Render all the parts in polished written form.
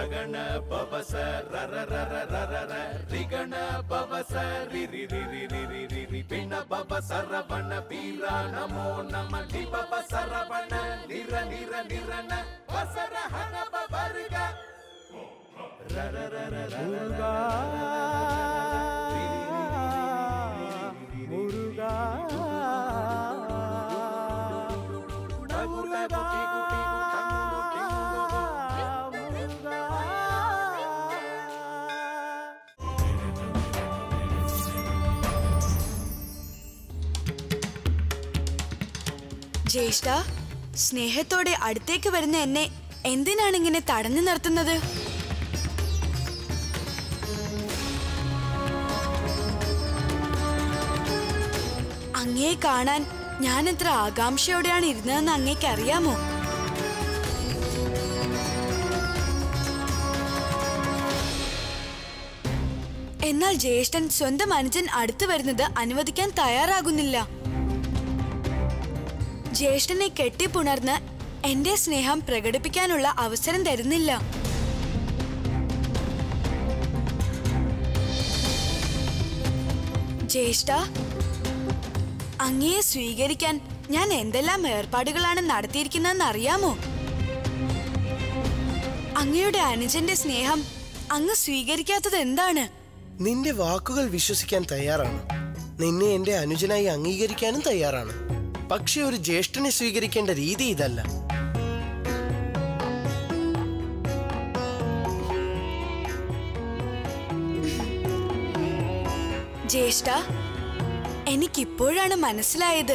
ರಗಣ ಪವಸ ರರ ರರ ರರ ರ ರಿಗಣ ಪವಸ ರಿ ರಿ ರಿ ರಿ ರಿ ರಿ ರಿ ರಿ ಪಿಣ ಪವ ಸರವಣ ವೀರ ನಮೋ ನಮ ಲಿ ಪವ ಸರವಣ ನಿರ ನಿರ ನಿರನ ವಸರ ಹನ ಪವರ್ಗ ರರ ರರ ಮುರುಗಾ ಮುರುಗಾ ജ്യേഷ്ഠ, സ്നേഹത്തോടെ അടുത്തേക്ക് വരുന്ന എന്നെ എന്തിനാണ് ഇങ്ങനെ തടഞ്ഞു നിർത്തുന്നത്? അങ്ങയെ കാണാൻ ഞാൻ എത്ര ആകാംക്ഷയോടെയാണ് ഇരുന്നതെന്ന് അങ്ങേക്ക് അറിയാമോ? എന്നാൽ ജ്യേഷ്ഠൻ സ്വന്തം അനുജൻ അടുത്തു വരുന്നത് അനുവദിക്കാൻ തയ്യാറാകുന്നില്ല. ജ്യേഷ്ഠനെ കെട്ടിപ്പുണർന്ന് എന്റെ സ്നേഹം പ്രകടിപ്പിക്കാനുള്ള അവസരം തരുന്നില്ല. ജ്യേഷ്ഠ, അങ്ങയെ സ്വീകരിക്കാൻ ഞാൻ എന്തെല്ലാം ഏർപ്പാടുകളാണ് നടത്തിയിരിക്കുന്നതെന്ന് അറിയാമോ? അങ്ങയുടെ അനുജന്റെ സ്നേഹം അങ്ങ് സ്വീകരിക്കാത്തത് എന്താണ്? നിന്റെ വാക്കുകൾ വിശ്വസിക്കാൻ തയ്യാറാണ്. നിന്നെ എന്റെ അനുജനായി അംഗീകരിക്കാനും തയ്യാറാണ്. പക്ഷെ ഒരു ജ്യേഷ്ഠനെ സ്വീകരിക്കേണ്ട രീതി ഇതല്ല. ജ്യേഷ്ഠ, എനിക്കിപ്പോഴാണ് മനസ്സിലായത്.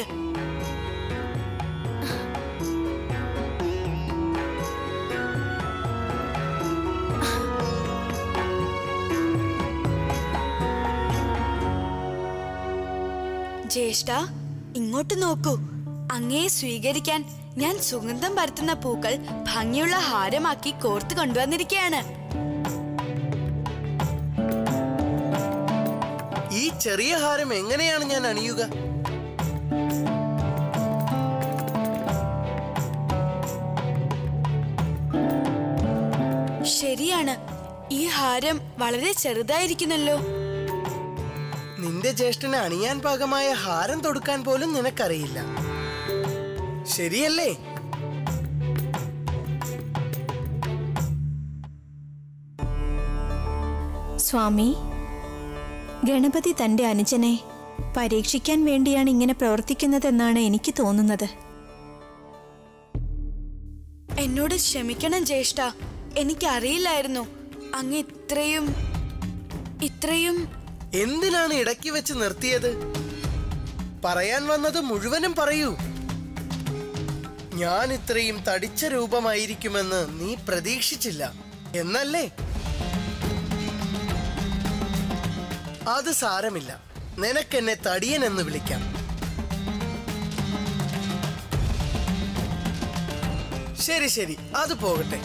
ജ്യേഷ്ഠ, ഇങ്ങോട്ട് നോക്കൂ. അങ്ങയെ സ്വീകരിക്കാൻ ഞാൻ സുഗന്ധം പരത്തുന്ന പൂക്കൾ ഭംഗിയുള്ള ഹാരമാക്കി കോർത്ത് കൊണ്ടുവന്നിരിക്കുകയാണ്. ഈ ചെറിയ ഹാരം എങ്ങനെയാണ് ഞാൻ അണിയുക? ശരിയാണ്, ഈ ഹാരം വളരെ ചെറുതായിരിക്കുന്നല്ലോ. നിന്റെ ജ്യേഷ്ഠനെ അണിയാൻ പാകമായ ഹാരം തൊടുക്കാൻ പോലും നിനക്കറിയില്ല, ശരിയല്ലേ? സ്വാമി, ഗണപതി തന്റെ അനുജനെ പരീക്ഷിക്കാൻ വേണ്ടിയാണ് ഇങ്ങനെ പ്രവർത്തിക്കുന്നതെന്നാണ് എനിക്ക് തോന്നുന്നത്. എന്നോട് ക്ഷമിക്കണം ജ്യേഷ്ഠ, എനിക്കറിയില്ലായിരുന്നു അങ്ങ് ഇത്രയും. എന്തിനാണ് ഇടയ്ക്ക് വെച്ച് നിർത്തിയത്? പറയാൻ വന്നത് മുഴുവനും പറയൂ. ഞാൻ ഇത്രയും തടിച്ച രൂപമായിരിക്കുമെന്ന് നീ പ്രതീക്ഷിച്ചില്ല എന്നല്ലേ? അത് സാരമില്ല, നിനക്കെന്നെ തടിയൻ എന്ന് വിളിക്കാം. ശരി ശരി, അത് പോകട്ടെ.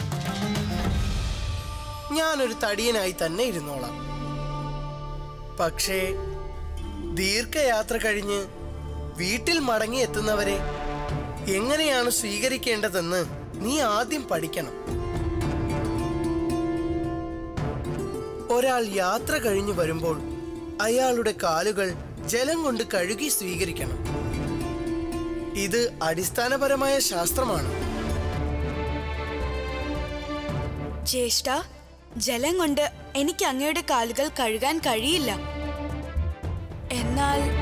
ഞാനൊരു തടിയനായി തന്നെ ഇരുന്നോളാം. പക്ഷേ ദീർഘയാത്ര കഴിഞ്ഞ് വീട്ടിൽ മടങ്ങി എത്തുന്നവരെ എങ്ങനെയാണ് സ്വീകരിക്കേണ്ടതെന്ന് നീ ആദ്യം പഠിക്കണം. ഒരാൾ യാത്ര കഴിഞ്ഞു വരുമ്പോൾ അയാളുടെ കാലുകൾ ജലം കൊണ്ട് കഴുകി സ്വീകരിക്കണം. ഇത് അടിസ്ഥാനപരമായ ശാസ്ത്രമാണ്. ജ്യേഷ്ഠ, ജലം കൊണ്ട് എനിക്ക് അങ്ങയുടെ കാലുകൾ കഴുകാൻ കഴിയില്ല. എന്നാൽ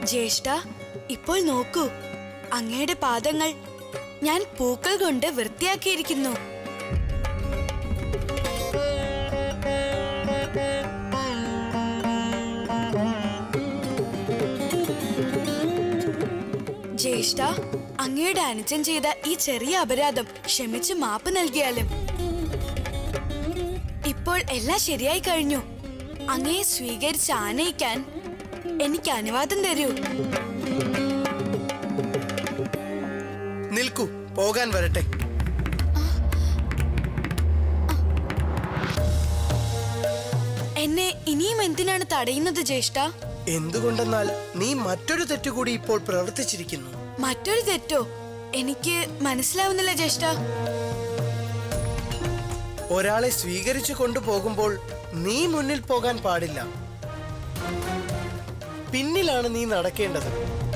ജ്യേഷ്ഠ, ഇപ്പോൾ നോക്കൂ, അങ്ങയുടെ പാദങ്ങൾ ഞാൻ പൂക്കൾ കൊണ്ട് വൃത്തിയാക്കിയിരിക്കുന്നു. ജ്യേഷ്ഠ, അങ്ങയുടെ അനുജൻ ചെയ്ത ഈ ചെറിയ അപരാധം ക്ഷമിച്ച് മാപ്പ് നൽകിയാലും. ഇപ്പോൾ എല്ലാം ശരിയായി കഴിഞ്ഞു. അങ്ങയെ സ്വീകരിച്ച് ആനയിക്കാൻ എനിക്ക് അനുവാദം തരൂ. നിൽക്കൂ, പോകാൻ വരട്ടെ. എന്നെ ഇനിയും എന്തിനാണ് തടയുന്നത് ജ്യേഷ്ഠ? എന്തുകൊണ്ടെന്നാൽ നീ മറ്റൊരു തെറ്റുകൂടി ഇപ്പോൾ പ്രവർത്തിച്ചിരിക്കുന്നു. മറ്റൊരു തെറ്റോ? എനിക്ക് മനസ്സിലാവുന്നില്ല ജ്യേഷ്ഠ. ഒരാളെ സ്വീകരിച്ചു കൊണ്ടുപോകുമ്പോൾ നീ മുന്നിൽ പോകാൻ പാടില്ല. പിന്നിലാണ് നീ നടക്കേണ്ടത്.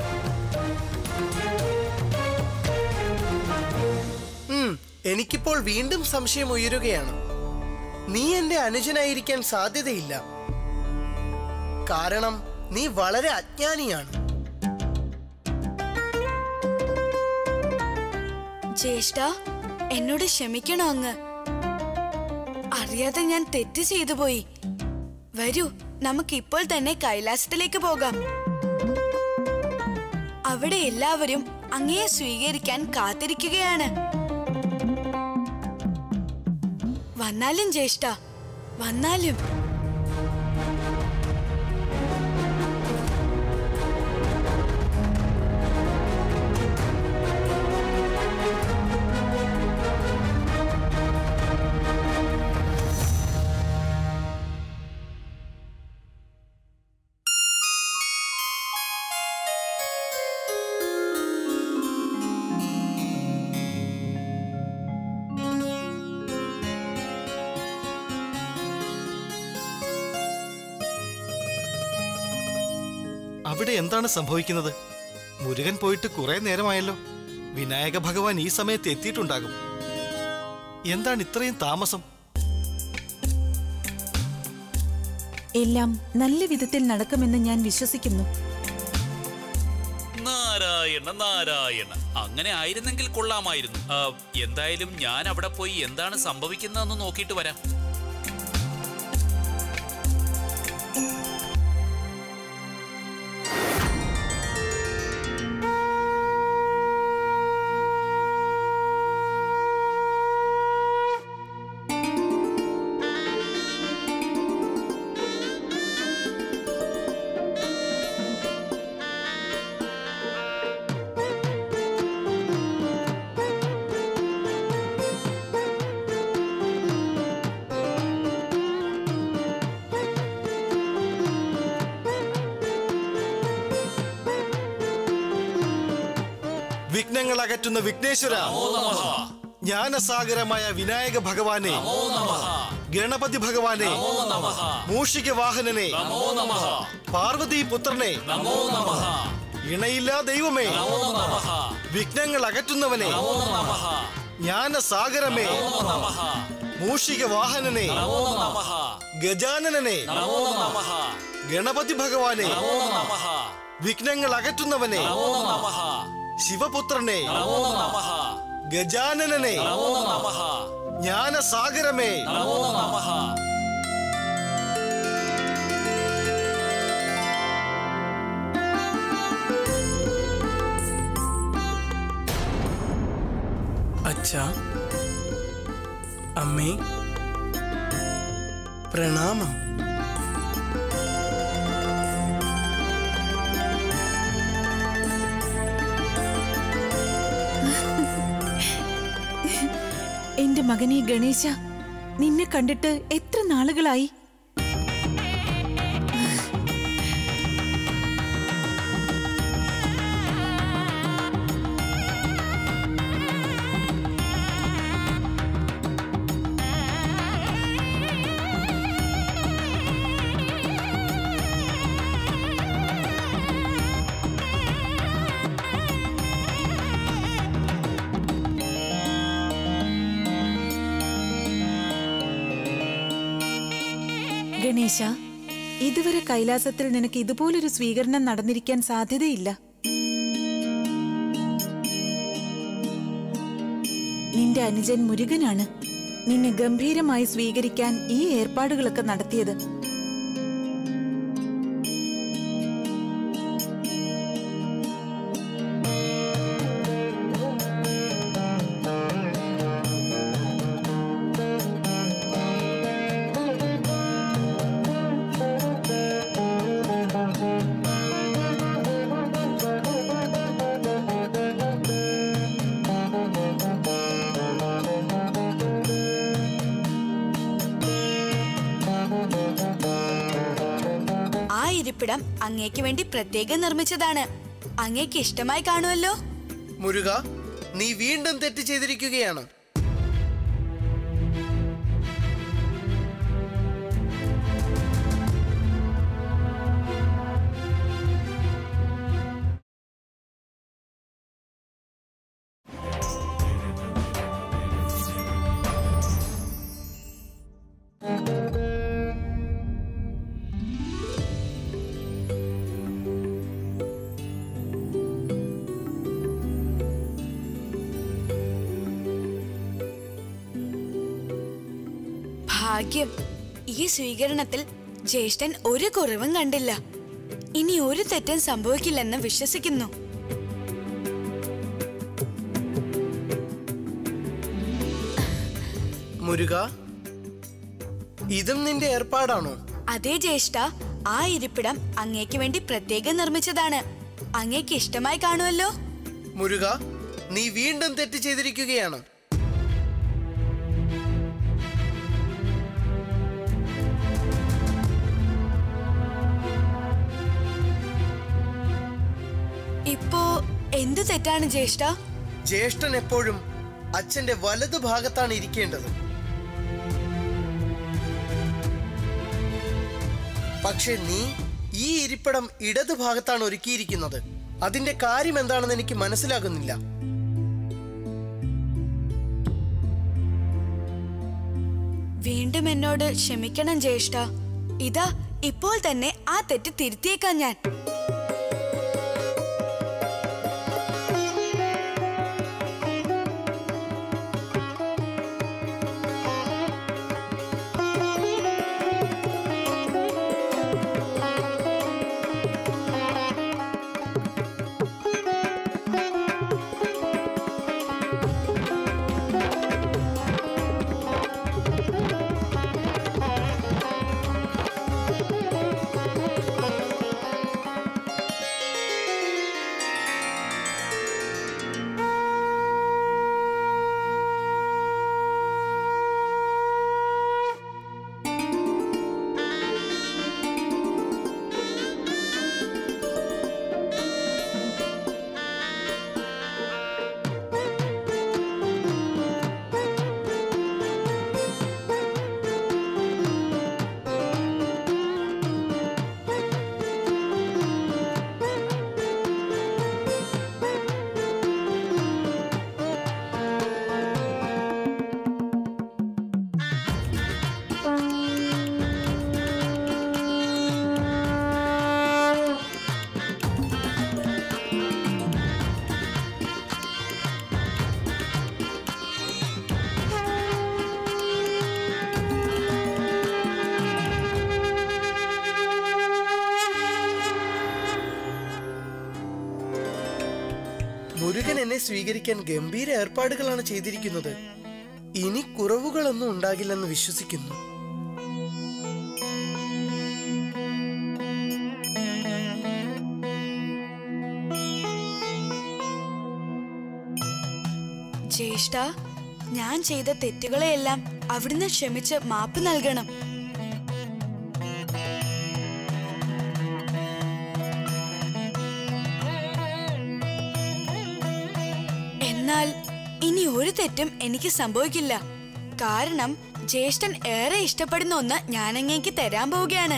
എനിക്കിപ്പോൾ വീണ്ടും സംശയം ഉയരുകയാണ്. നീ എന്റെ അനുജനായിരിക്കാൻ സാധ്യതയില്ല. കാരണം നീ വളരെ അജ്ഞാനിയാണ്. ജ്യേഷ്ഠ, എന്നോട് ക്ഷമിക്കണോ അങ്ങ്? അറിയാതെ ഞാൻ തെറ്റ് ചെയ്തു പോയി. വരൂ, നമുക്ക് ഇപ്പോൾ തന്നെ കൈലാസത്തിലേക്ക് പോകാം. അവിടെ എല്ലാവരും അങ്ങയെ സ്വീകരിക്കാൻ കാത്തിരിക്കുകയാണ്. വന്നാലും ജ്യേഷ്ഠ, വന്നാലും. അവിടെ എന്താണ് സംഭവിക്കുന്നത്? മുരുകൻ പോയിട്ട് കുറെ നേരമായല്ലോ. വിനായക ഭഗവാൻ ഈ സമയത്ത് എത്തിയിട്ടുണ്ടാകും. എന്താണ് ഇത്രയും താമസം? എല്ലാം നല്ല വിധത്തിൽ നടക്കുമെന്ന് ഞാൻ വിശ്വസിക്കുന്നു. നാരായണ നാരായണ, അങ്ങനെ ആയിരുന്നെങ്കിൽ കൊള്ളാമായിരുന്നു. എന്തായാലും ഞാൻ അവിടെ പോയി എന്താണ് സംഭവിക്കുന്നതെന്ന് നോക്കിയിട്ട് വരാം. വിഘ്നങ്ങൾ അകറ്റുന്ന വിഘ്നേശ്വര, ജ്ഞാനസാഗരമായ വിനായക ഭഗവാനെ, ഗണപതി ഭഗവാനെ, മൂഷിക വാഹനനെ, പാർവതി പുത്രനെ, ഇണയില്ലാ ദൈവമേ, വിഘ്നങ്ങൾ അകറ്റുന്നവനെ, ജ്ഞാനസാഗരമേ, മൂഷിക വാഹനനെ, ഗജാനനെ, ഗണപതി ഭഗവാനെ, വിഘ്നങ്ങൾ അകറ്റുന്നവനെ, ശിവപുത്രനെ, ഗജാനനെ, ജ്ഞാനസാഗരമേ, അച്ഛാ, അമ്മേ, പ്രണാമം. എന്റെ മകനെ ഗണേശ, നിന്നെ കണ്ടിട്ട് എത്ര നാളുകളായി. ഗണേശ, ഇതുവരെ കൈലാസത്തിൽ നിനക്ക് ഇതുപോലൊരു സ്വീകരണം നടന്നിരിക്കാൻ സാധ്യതയില്ല. നിന്റെ അനുജൻ മുരുകനാണ് നിന്നെ ഗംഭീരമായി സ്വീകരിക്കാൻ ഈ ഏർപ്പാടുകളൊക്കെ നടത്തിയത്. ഇരിപ്പിടം അങ്ങേക്ക് വേണ്ടി പ്രത്യേകം നിർമ്മിച്ചതാണ്. അങ്ങേക്ക് ഇഷ്ടമായി കാണുമല്ലോ. മുരുക, നീ വീണ്ടും തെറ്റ് ചെയ്തിരിക്കുകയാണ്. ഭാഗ്യം, ഈ സ്വീകരണത്തിൽ ജ്യേഷ്ഠൻ ഒരു കുറവും കണ്ടില്ല. ഇനി ഒരു തെറ്റും സംഭവിക്കില്ലെന്ന് വിശ്വസിക്കുന്നു. മുരുക, ഇതും നിന്റെ ഏർപ്പാടാണോ? അതേ ജ്യേഷ്ഠ, ആ ഇരിപ്പിടം അങ്ങേക്ക് വേണ്ടി പ്രത്യേകം നിർമ്മിച്ചതാണ്. അങ്ങേക്ക് ഇഷ്ടമായി കാണുമല്ലോ. മുരുക, നീ വീണ്ടും തെറ്റ് ചെയ്തിരിക്കുകയാണ്. ഇപ്പോ എന്ത് തെറ്റാണ് ജ്യേഷ്ഠ? ജ്യേഷ്ഠൻ എപ്പോഴും അച്ഛന്റെ വലതു ഭാഗത്താണ് ഇരിക്കേണ്ടത്. പക്ഷെ നീ ഈ ഇരിപ്പിടം ഇടതു ഭാഗത്താണ് ഒരുക്കിയിരിക്കുന്നത്. അതിന്റെ കാര്യം എന്താണെന്ന് എനിക്ക് മനസ്സിലാകുന്നില്ല. വീണ്ടും എന്നോട് ക്ഷമിക്കണം ജ്യേഷ്ഠ. ഇതാ ഇപ്പോൾ തന്നെ ആ തെറ്റ് തിരുത്തിയേക്കാം ഞാൻ. മുരുകൻ എന്നെ സ്വീകരിക്കാൻ ഗംഭീര ഏർപ്പാടുകളാണ് ചെയ്തിരിക്കുന്നത്. ഇനി കുറവുകളൊന്നും ഉണ്ടാകില്ലെന്ന് വിശ്വസിക്കുന്നു. ജ്യേഷ്ഠ, ഞാൻ ചെയ്ത തെറ്റുകളെയെല്ലാം അവിടുന്ന് ക്ഷമിച്ച് മാപ്പ് നൽകണം. എന്നാൽ ഇനി ഒരു തെറ്റും എനിക്ക് സംഭവിക്കില്ല. കാരണം ജ്യേഷ്ഠൻ ഏറെ ഇഷ്ടപ്പെടുന്ന ഒന്ന് ഞാൻ അങ്ങേക്ക് തരാൻ പോവുകയാണ്.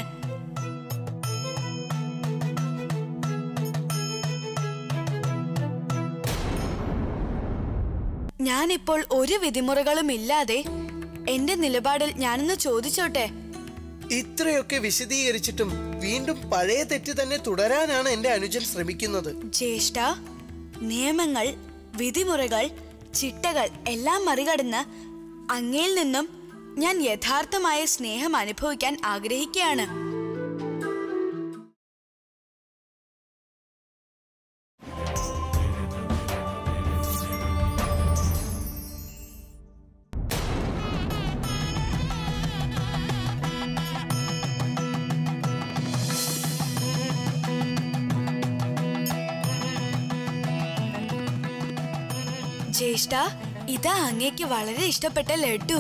ഞാനിപ്പോൾ ഒരു വിധിമുറകളും ഇല്ലാതെ എന്റെ നിലപാടിൽ ഞാനൊന്ന് ചോദിച്ചോട്ടെ. ഇത്രയൊക്കെ വിശദീകരിച്ചിട്ടും വീണ്ടും പഴയ തെറ്റ് തന്നെ തുടരാനാണ് എന്റെ അനുജൻ ശ്രമിക്കുന്നത്. ജ്യേഷ്ഠ, നിയമങ്ങൾ, വിധിമുറകൾ, ചിട്ടകൾ എല്ലാം മറികടന്ന് അങ്ങയിൽ നിന്നും ഞാൻ യഥാർത്ഥമായ സ്നേഹം അനുഭവിക്കാൻ ആഗ്രഹിക്കുകയാണ്. ജ്യേഷ്ഠ, ഇതാ അങ്ങേക്ക് വളരെ ഇഷ്ടപ്പെട്ട ലഡു.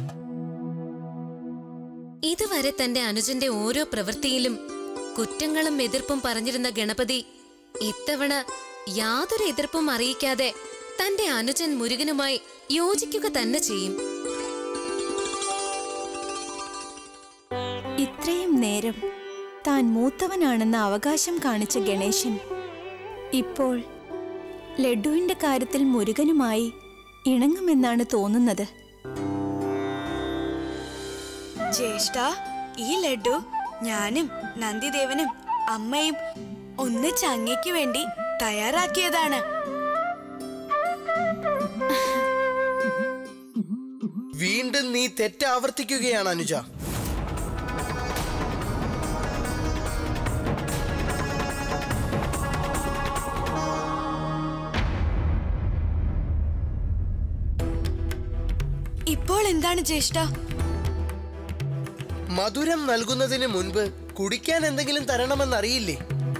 ഇതുവരെ തന്റെ അനുജന്റെ ഓരോ പ്രവൃത്തിയിലും കുറ്റങ്ങളും എതിർപ്പും പറഞ്ഞിരുന്ന ഗണപതി ഇത്തവണ യാതൊരു എതിർപ്പും അറിയിക്കാതെ തന്റെ അനുജൻ മുരുകനുമായി യോജിക്കുക തന്നെ ചെയ്യും. ഇത്രയും നേരം താൻ മൂത്തവനാണെന്ന അവകാശം കാണിച്ച ഗണേശൻ ഇപ്പോൾ ലഡുവിന്റെ കാര്യത്തിൽ മുരുകനുമായി ഇണങ്ങുമെന്നാണ് തോന്നുന്നത്. ജ്യേഷ്ഠ, ഈ ലഡു ഞാനും നന്ദിദേവനും അമ്മയും ഒന്നിച്ച് അങ്ങയ്ക്ക് വേണ്ടി തയ്യാറാക്കിയതാണ്. വീണ്ടും നീ തെറ്റ് ആവർത്തിക്കുകയാണ് അനുജ. ഇപ്പോൾ എന്താണ് ജ്യേഷ്ഠ? മധുരം നൽകുന്നതിന് മുൻപ് കുടിക്കാൻ എന്തെങ്കിലും തരണമെന്നറിയില്ലേ?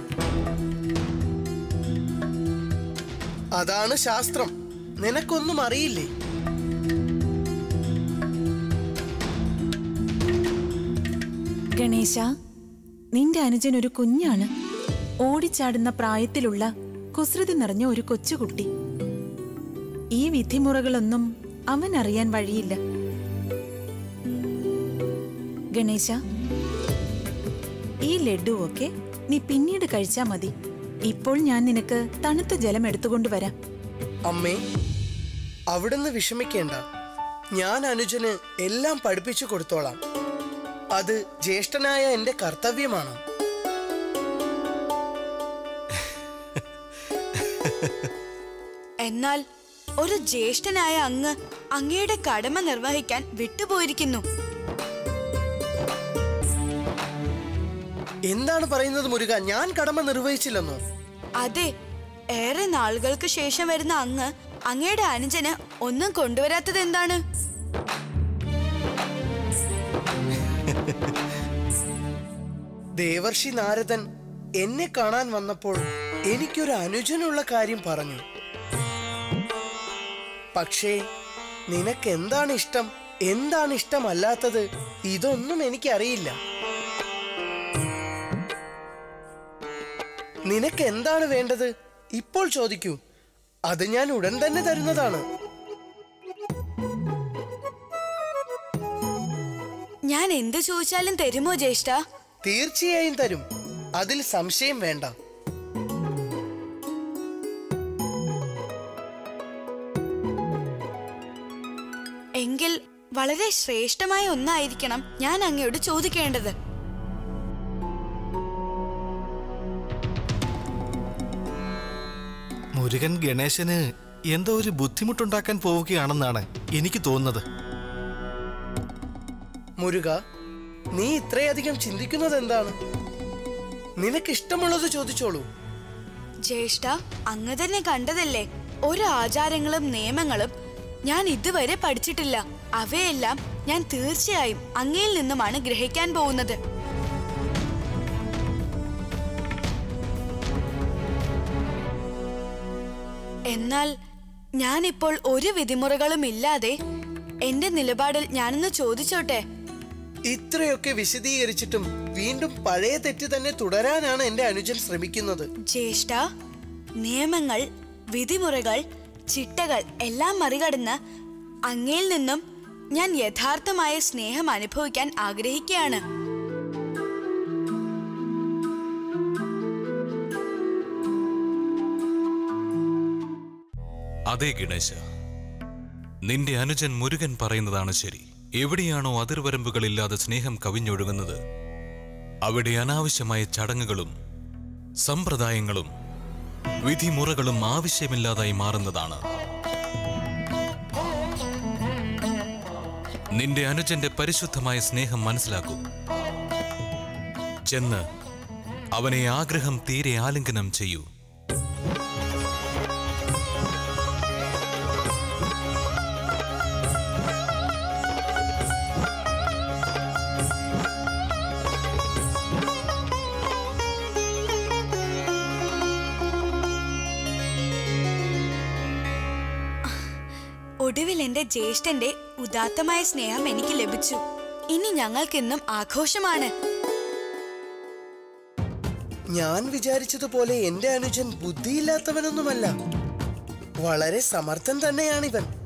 അതാണ് ശാസ്ത്രം. നിനക്കൊന്നും അറിയില്ലേ? ഗണേശ, നിന്റെ അനുജൻ ഒരു കുഞ്ഞാണ്. ഓടിച്ചാടുന്ന പ്രായത്തിലുള്ള കുസൃതി നിറഞ്ഞ ഒരു കൊച്ചുകുട്ടി. ഈ വിധിമുറകളൊന്നും അവൻ അറിയാൻ വഴിയില്ല. ഗണേശ, ഈ ലഡുവൊക്കെ നീ പിന്നീട് കഴിച്ചാ മതി. ഇപ്പോൾ ഞാൻ നിനക്ക് തണുത്ത ജലം എടുത്തുകൊണ്ടുവരാം. അമ്മേ, അവിടുന്ന് വിഷമിക്കേണ്ട. ഞാൻ അനുജന് എല്ലാം പഠിപ്പിച്ചു കൊടുത്തോളാം. അത് ജ്യേഷ്ഠനായ എന്റെ കർത്തവ്യമാണ്. എന്നാൽ ഒരു ജ്യേഷ്ഠനായ അങ്ങ് അങ്ങയുടെ കടമ നിർവഹിക്കാൻ വിട്ടുപോയിരിക്കുന്നു. എന്താണ് പറയുന്നത് മുരുക? ഞാൻ കടമ നിർവഹിച്ചില്ലെന്നോ? അതെ, ഏറെ നാളുകൾക്ക് ശേഷം വരുന്ന അങ്ങ് അങ്ങയുടെ അനുജന് ഒന്നും കൊണ്ടുവരാത്തത് എന്താണ്? ദേവർഷി നാരദൻ എന്നെ കാണാൻ വന്നപ്പോൾ എനിക്കൊരു അനുജനുള്ള കാര്യം പറഞ്ഞു. പക്ഷേ നിനക്ക് എന്താണ് ഇഷ്ടം, എന്താണ് ഇഷ്ടമല്ലാത്തത്, ഇതൊന്നും എനിക്കറിയില്ല. നിനക്ക് എന്താണ് വേണ്ടത് ഇപ്പോൾ ചോദിക്കൂ. അത് ഞാൻ ഉടൻ തന്നെ തരുന്നതാണ്. ഞാൻ എന്ത് ചോദിച്ചാലും തരുമോ ജ്യേഷ്ഠ? തീർച്ചയായും തരും. അതിൽ സംശയം വേണ്ട. എങ്കിൽ വളരെ ശ്രേഷ്ഠമായ ഒന്നായിരിക്കണം ഞാൻ അങ്ങയോട് ചോദിക്കേണ്ടത്. മുരുകൻ ഗണേശന് എന്തോ ഒരു ബുദ്ധിമുട്ടുണ്ടാക്കാൻ പോവുകയാണെന്നാണ് എനിക്ക് തോന്നുന്നത്. മുരുക, നീ ഇത്രയധികം ചിന്തിക്കുന്നത് എന്താണ്? നിനക്കിഷ്ടമുള്ളത് ചോദിച്ചോളൂ. ജ്യേഷ്ഠ, അങ്ങ് തന്നെ കണ്ടതല്ലേ, ഒരു ആചാരങ്ങളും നിയമങ്ങളും ഞാൻ ഇതുവരെ പഠിച്ചിട്ടില്ല. അവയെല്ലാം ഞാൻ തീർച്ചയായും അങ്ങയിൽ നിന്നുമാണ് ഗ്രഹിക്കാൻ പോകുന്നത്. എന്നാൽ ഞാനിപ്പോൾ ഒരു വിധിമുറകളും ഇല്ലാതെ എന്റെ നിലപാടിൽ ഞാനൊന്ന് ചോദിച്ചോട്ടെ. ഇത്രയൊക്കെ വിശദീകരിച്ചിട്ടും വീണ്ടും പഴയ തെറ്റ് തന്നെ തുടരാനാണ് എന്റെ അനുജൻ ശ്രമിക്കുന്നത്. ജ്യേഷ്ഠ, നിയമങ്ങൾ, വിധിമുറകൾ, ചിട്ടകൾ എല്ലാം മറികടന്ന് അങ്ങയിൽ നിന്നും ഞാൻ യഥാർത്ഥമായ സ്നേഹം അനുഭവിക്കാൻ ആഗ്രഹിക്കുകയാണ്. അതെ ഗണേശ, നിന്റെ അനുജൻ മുരുകൻ പറയുന്നതാണ് ശരി. എവിടെയാണോ അതിർവരമ്പുകളില്ലാതെ സ്നേഹം കവിഞ്ഞൊഴുകുന്നത്, അവിടെ അനാവശ്യമായ ചടങ്ങുകളും സമ്പ്രദായങ്ങളും വിധിമുറകളും ആവശ്യമില്ലാതായി മാറുന്നതാണ്. നിന്റെ അനുജന്റെ പരിശുദ്ധമായ സ്നേഹം മനസ്സിലാക്കൂ. ചെന്ന് അവനെ ആഗ്രഹം തീരെ ആലിംഗനം ചെയ്യൂ. ഒടുവിൽ എന്റെ ജ്യേഷ്ഠന്റെ ഉദാത്തമായ സ്നേഹം എനിക്ക് ലഭിച്ചു. ഇനി ഞങ്ങൾക്കിന്നും ആഘോഷമാണ്. ഞാൻ വിചാരിച്ചതുപോലെ എന്റെ അനുജൻ ബുദ്ധിയില്ലാത്തവനൊന്നുമല്ല. വളരെ സമർത്ഥൻ തന്നെയാണിവൻ.